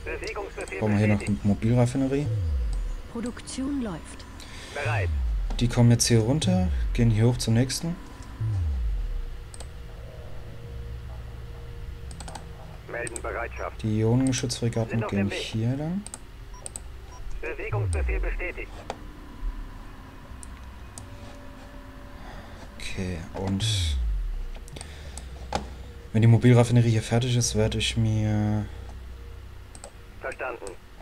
Bewegungsbefehl Brauchen wir hier noch bestätigt. eine Mobilraffinerie. Produktion läuft. Bereit. Die kommen jetzt hier runter, gehen hier hoch zum nächsten. Melden Bereitschaft. Die Ionengeschützfregatten Sind auf gehen dem Weg. hier lang. Bewegungsbefehl bestätigt. Okay, und wenn die Mobilraffinerie hier fertig ist, werde ich mir Verstanden.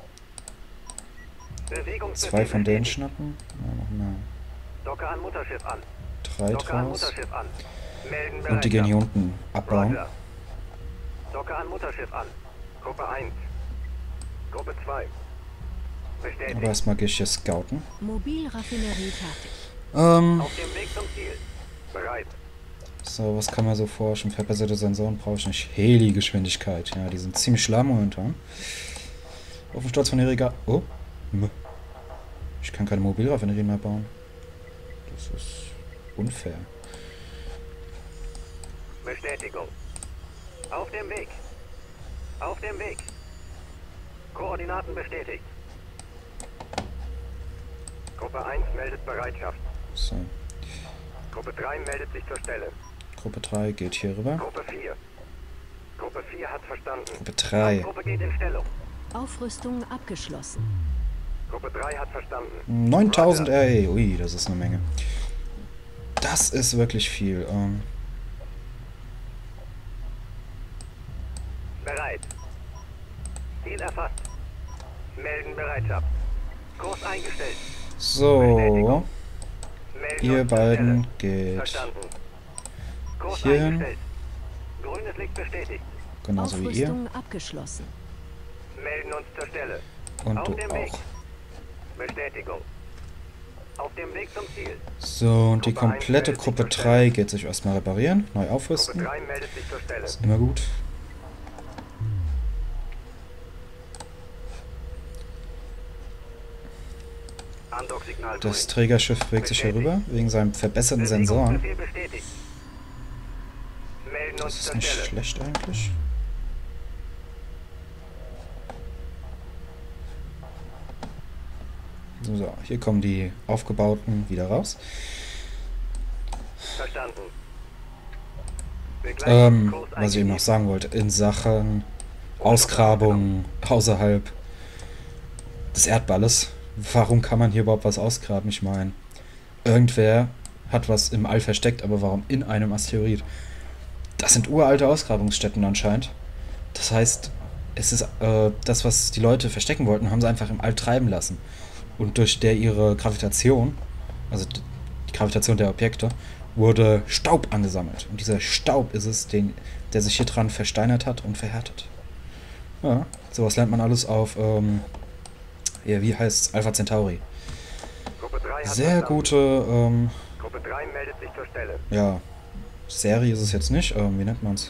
2 Bewegungsbefehl von denen bestätigt. schnappen. Ja, noch mal Docke an Mutterschiff an. 3 Docke an draus. Mutterschiff an. Melden Bereitschaft. Und die gehen hier unten abbauen. Roger. Docke an Mutterschiff an. Gruppe 1. Gruppe 2. Bestätigt. Aber erstmal gehe ich hier scouten. Mobilraffinerie fertig. Auf dem Weg zum Ziel. Bereit. So, was kann man so forschen? Verbesserte Sensoren brauche ich nicht. Heli-Geschwindigkeit. Ja, die sind ziemlich lahm momentan. Auf dem Sturz von Erika. Oh. Ich kann keine Mobilraffinerien mehr bauen. Das ist unfair. Bestätigung. Auf dem Weg. Auf dem Weg. Koordinaten bestätigt. Gruppe 1 meldet Bereitschaft. So. Gruppe 3 meldet sich zur Stelle. Gruppe 3 geht hier rüber. Gruppe 4. Gruppe 4 hat verstanden. Gruppe 3. Gruppe geht in Stellung. Aufrüstung abgeschlossen. Gruppe 3 hat verstanden. 9000 RE. Ui, das ist eine Menge. Das ist wirklich viel. Bereit. Ziel erfasst. Melden Bereitschaft. Kurs eingestellt. So. Melden Ihr uns zur beiden Stelle. geht Verstanden. Kurs hierhin. eingestellt. Grünes Licht bestätigt. Genauso wie ihr. Aufrüstung abgeschlossen. Melden uns zur Stelle. Und Auf du dem Weg. auch. Bestätigung. Auf dem Weg zum Ziel. So, und die komplette Gruppe 3 geht sich erstmal reparieren. Neu Gruppe aufrüsten. 3 meldet sich zur Stelle. Ist immer gut. Andocksignal Das grün. Trägerschiff bewegt sich hier rüber, wegen seinen verbesserten Sensoren. Bewegungsbefehl bestätigt. Melden Das uns ist zur nicht Stelle. schlecht eigentlich. So, hier kommen die aufgebauten wieder raus. Verstanden. Begleiten Kurs Was ich eben noch eingegeben. sagen wollte, in Sachen Ausgrabung außerhalb des Erdballes. Warum kann man hier überhaupt was ausgraben? Ich meine, irgendwer hat was im All versteckt, aber warum in einem Asteroid? Das sind uralte Ausgrabungsstätten anscheinend. Das heißt, es ist das, was die Leute verstecken wollten, haben sie einfach im All treiben lassen. Und durch ihre Gravitation, also die Gravitation der Objekte, wurde Staub angesammelt. Und dieser Staub ist es, der sich hier dran versteinert hat und verhärtet. Ja, sowas lernt man alles auf, ja, wie heißt's? Alpha Centauri. Gruppe 3 hat Sehr verstanden. gute, Gruppe 3 meldet sich zur Stelle. ja, Serie ist es jetzt nicht, wie nennt man's?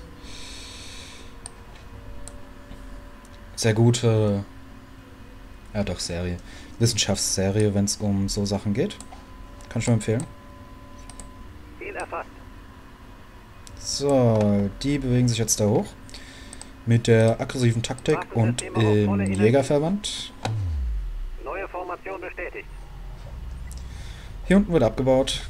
Sehr gute, ja doch, Serie. Wissenschaftsserie, wenn es um so Sachen geht. Kann ich nur empfehlen. Ziel erfasst. So, die bewegen sich jetzt da hoch. Mit der aggressiven Taktik und im Jägerverband. Neue Formation bestätigt. Hier unten wird abgebaut.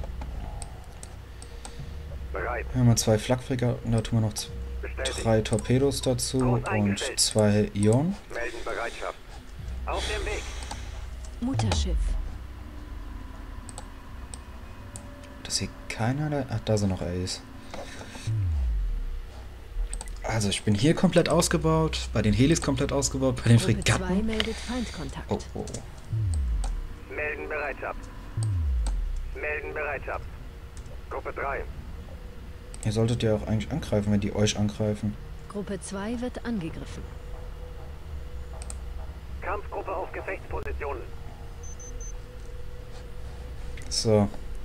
Bereit. Hier haben wir 2 Flakfregatten, da tun wir noch Bestätigt. 3 Torpedos dazu und 2 Ionen. Melden Bereitschaft. Auf dem Weg. Mutterschiff. Dass hier keiner da... Ach, da sind noch Ace. Also ich bin hier komplett ausgebaut, bei den Helis komplett ausgebaut, bei den Gruppe 2 Fregatten. meldet Feindkontakt. Oh, oh. Melden Bereitschaft. Melden Bereitschaft. Gruppe 3. Ihr solltet ja auch eigentlich angreifen, wenn die euch angreifen. Gruppe 2 wird angegriffen. Kampfgruppe auf Gefechtspositionen. So,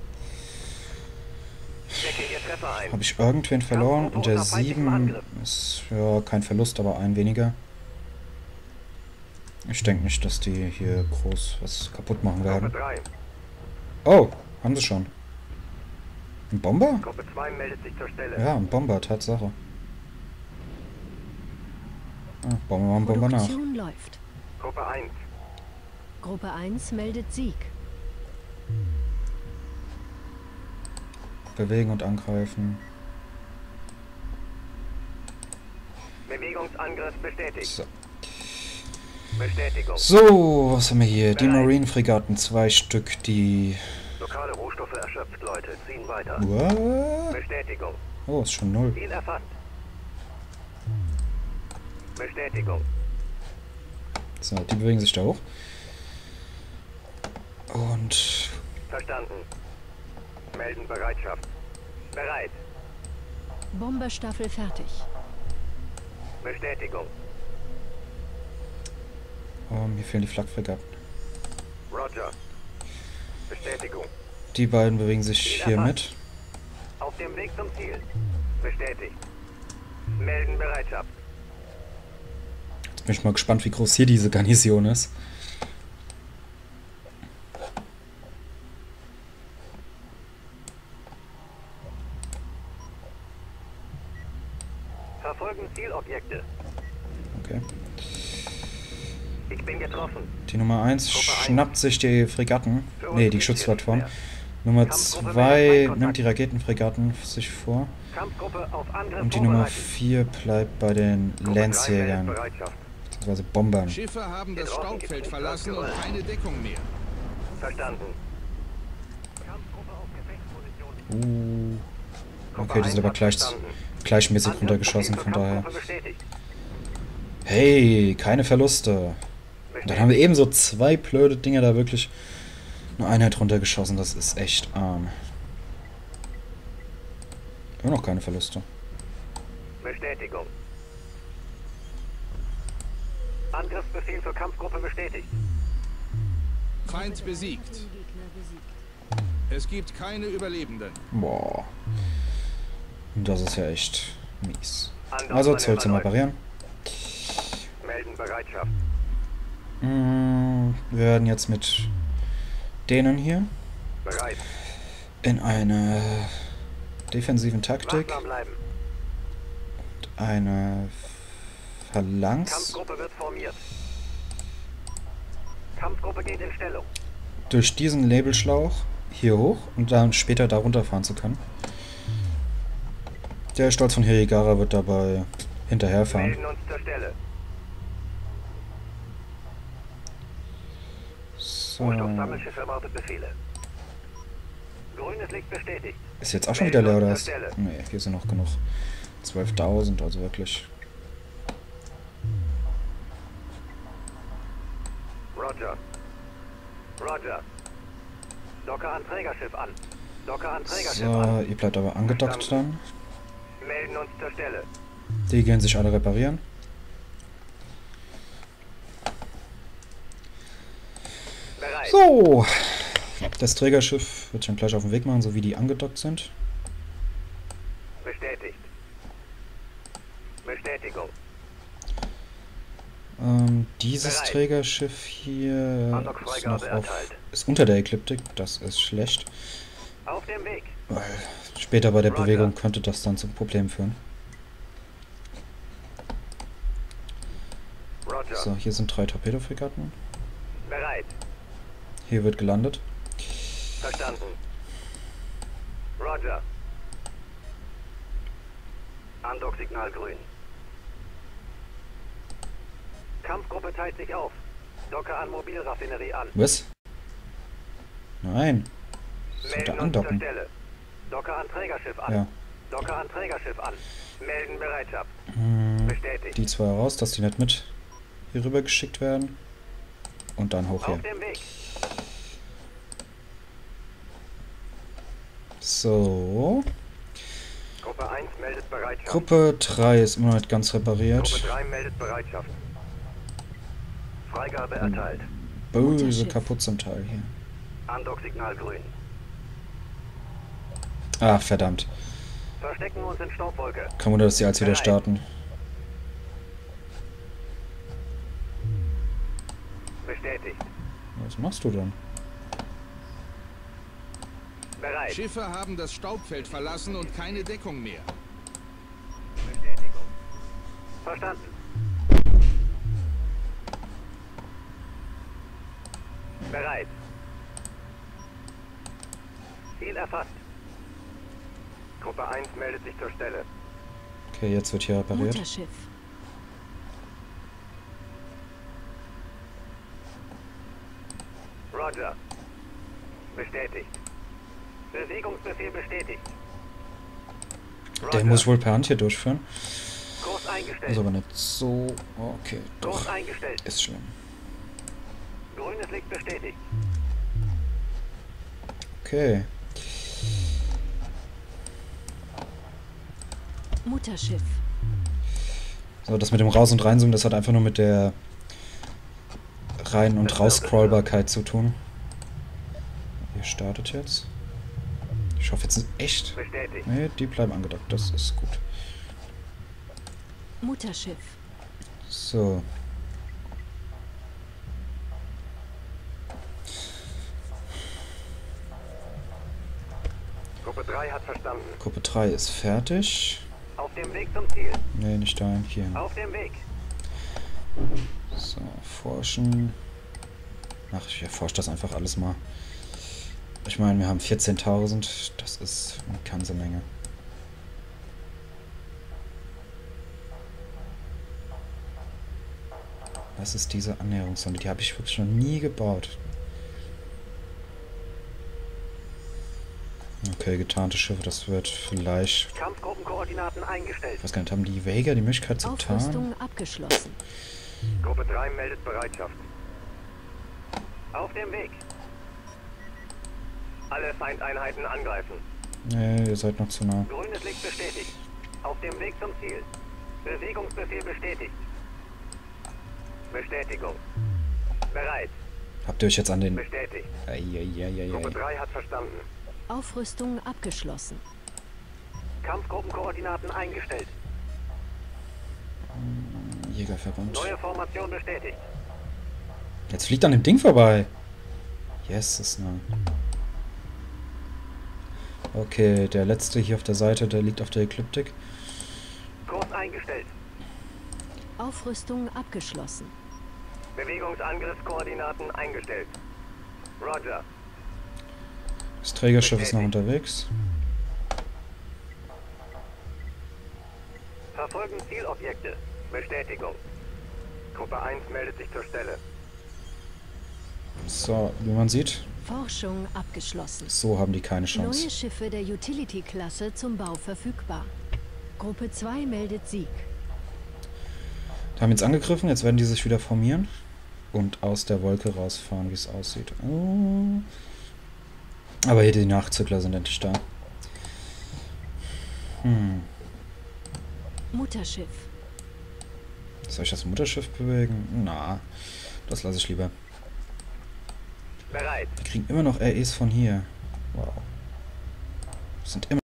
Decke ihr Treffer ein. habe ich irgendwen verloren und der 7 ist ja kein Verlust, aber ein weniger. Ich denke nicht, dass die hier groß was kaputt machen Gruppe werden. 3. Oh, haben sie schon. Ein Bomber? Gruppe 2 meldet sich zur Stelle. Ja, ein Bomber, Tatsache. Ah, Bomber nach. Produktion läuft. Gruppe 1. Gruppe 1 meldet Sieg. Bewegen und angreifen. Bewegungsangriff bestätigt. So. Bestätigung. So, was haben wir hier? Die Marine-Fregatten, 2 Stück, die... Lokale Rohstoffe erschöpft, Leute. Ziehen weiter. What? Bestätigung. Oh, ist schon 0. Ziel erfasst. Bestätigung. So, die bewegen sich da hoch. Und... Verstanden. Melden Bereitschaft. Bereit. Bomberstaffel fertig. Bestätigung. Hier fehlen die Flakfregatten. Roger. Bestätigung. Die beiden bewegen sich hier mit. Auf dem Weg zum Ziel. Bestätigt. Melden Bereitschaft. Jetzt bin ich mal gespannt, wie groß hier diese Garnison ist. Verfolgen Zielobjekte. Okay. Ich bin getroffen. Die Nummer 1 schnappt sich die Fregatten. Für uns Ne, die nicht Schutzplattform. mehr. Nummer Kampfgruppe 2 meldet nimmt Feindkontakt. die Raketenfregatten sich vor. Kampfgruppe auf Angriff Und die Nummer vorbereitet. 4 bleibt bei den Gruppe 3 meldet Landsjägern, Bereitschaft. beziehungsweise Bombern. Schiffe haben das Staubfeld verlassen und keine Deckung mehr. Verstanden. Kampfgruppe auf Gefechtsposition. Gruppe Okay, die sind 1 aber hat gleich, verstanden. gleichmäßig Angriffsprofil runtergeschossen, für von daher. Kampfgruppe bestätigt. Hey, keine Verluste. Und dann haben wir ebenso 2 blöde Dinger da wirklich eine Einheit runtergeschossen. Das ist echt arm. Immer noch keine Verluste. Bestätigung. Angriffsbefehl für Kampfgruppe bestätigt. Feind besiegt. Es gibt keine Überlebenden. Boah. Das ist ja echt mies. Angriff Also an den Zoll zum Verläufer. Reparieren. Melden Bereitschaft. Wir werden jetzt mit denen hier Bereit. in eine defensiven Taktik Wachsam bleiben. eine Phalanx Kampfgruppe wird formiert. Kampfgruppe geht in Stellung. durch diesen Labelschlauch hier hoch und dann später da runterfahren zu können. Der Stolz von Hirigara wird dabei hinterherfahren. Melden uns zur Stelle. So. Rohstoffsammelschiff erwartet Befehle. Grünes Licht bestätigt. Ist jetzt auch schon wieder leer, oder ist? Nee, hier sind noch genug. 12.000, also wirklich. Roger. Roger. Docker an Trägerschiff an. Docker an Trägerschiff So, an. ihr bleibt aber angedockt dann. Melden uns zur Stelle. Die gehen sich alle reparieren. Bereit. So, das Trägerschiff wird schon gleich auf den Weg machen, so wie die angedockt sind. Bestätigt. Bestätigung. Dieses Bereit. Trägerschiff hier ist, Andockfreigabe noch auf, erteilt. ist unter der Ekliptik, das ist schlecht. Auf dem Weg. Weil später bei der Roger. Bewegung könnte das dann zum Problem führen. Roger. So, hier sind 3 Torpedofregatten. Bereit. Hier wird gelandet. Verstanden. Roger. Andock-Signal grün. Kampfgruppe teilt sich auf. Docker an Mobilraffinerie an. Was? Nein. Sollte Melden uns zur andocken. Stelle. Docker an Trägerschiff an. Ja. Docker an Trägerschiff an. Melden Bereitschaft. Bestätigt. Die 2 raus, dass die nicht mit hier rüber geschickt werden. Und dann hoch hier. Auf dem Weg. So. Gruppe 1 meldet Bereitschaft. Gruppe 3 ist immer noch nicht ganz Gruppe repariert. 3 meldet Bereitschaft. Freigabe erteilt. Böse Mutterschiff. kaputt zum Teil hier. Andock-Signal grün. Ah, verdammt. Verstecken uns in Staubwolke. Kein Wunder, dass die als wieder Bereit. starten. Bestätigt. Was machst du denn? Bereit. Schiffe haben das Staubfeld verlassen und keine Deckung mehr. Bestätigung. Verstanden. Bereit. Ziel erfasst. Gruppe 1 meldet sich zur Stelle. Okay, jetzt wird hier repariert. Mutterschiff. Roger. Bestätigt. Bewegungsbefehl bestätigt. Der muss wohl per Hand hier durchführen. Kurs eingestellt. Ist aber nicht so... Okay, Kurs doch. eingestellt. Ist schlimm. Grünes Licht bestätigt. Okay. Mutterschiff. So, das mit dem Raus- und Reinzoomen, das hat einfach nur mit der Rein- und Raus-Scrollbarkeit zu tun. Ihr startet jetzt. Ich hoffe jetzt echt. Bestätigt. Nee, die bleiben angedockt. Das ist gut. Mutterschiff. So. Gruppe 3 hat verstanden. Gruppe 3 ist fertig. Auf dem Weg zum Ziel. Nee, nicht dahin. Hier. Auf dem Weg. So, forschen. Ach, ich erforsche das einfach alles mal. Ich meine, wir haben 14.000. Das ist eine ganze Menge. Was ist diese Annäherungssonde? Die habe ich wirklich noch nie gebaut. Okay, getarnte Schiffe, das wird vielleicht... Kampfgruppenkoordinaten eingestellt. Ich weiß gar nicht, haben die Vega die Möglichkeit zu tarnen? Aufrüstung abgeschlossen. Gruppe 3 meldet Bereitschaft. Auf dem Weg. Alle Feindeinheiten angreifen. Nee, ihr seid noch zu nah. Grünes Licht bestätigt. Auf dem Weg zum Ziel. Bewegungsbefehl bestätigt. Bestätigung. Bereit. Habt ihr euch jetzt an den... Bestätigt. Gruppe Eieieiei. 3 hat verstanden. Aufrüstung abgeschlossen. Kampfgruppenkoordinaten eingestellt. Jägerverband. Neue Formation bestätigt. Jetzt fliegt an dem Ding vorbei. Yes, ist nah. Okay, der letzte hier auf der Seite, der liegt auf der Ekliptik. Kurs eingestellt. Aufrüstung abgeschlossen. Bewegungsangriffskoordinaten eingestellt. Roger. Das Trägerschiff ist noch unterwegs. Verfolgen Zielobjekte. Bestätigung. Gruppe 1 meldet sich zur Stelle. So, wie man sieht, Forschung abgeschlossen. so haben die keine Neue Chance. Schiffe der Utility-Klasse zum Bau verfügbar. Gruppe 2 meldet Sieg. Die haben jetzt angegriffen, jetzt werden die sich wieder formieren und aus der Wolke rausfahren, wie es aussieht. Oh. Aber hier die Nachzügler sind endlich da. Mutterschiff. Soll ich das Mutterschiff bewegen? Na, das lasse ich lieber. Bereit. Wir kriegen immer noch REs von hier. Wow. Das sind immer